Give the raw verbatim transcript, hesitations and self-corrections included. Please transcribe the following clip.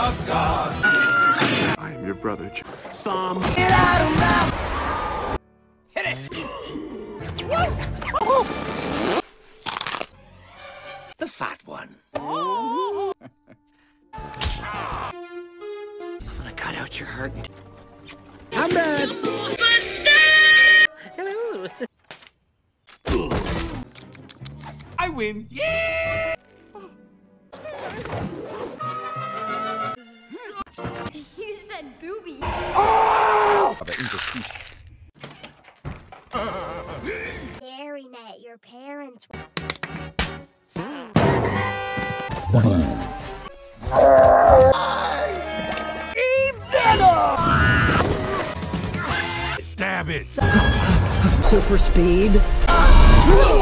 of God. I am your brother, Ch Some. Get out of my... Hit it. The fat one. I'm gonna cut out your heart. I'm dead. I win. Yeah! You said booby. Staring at your parents. Stab it. Super speed.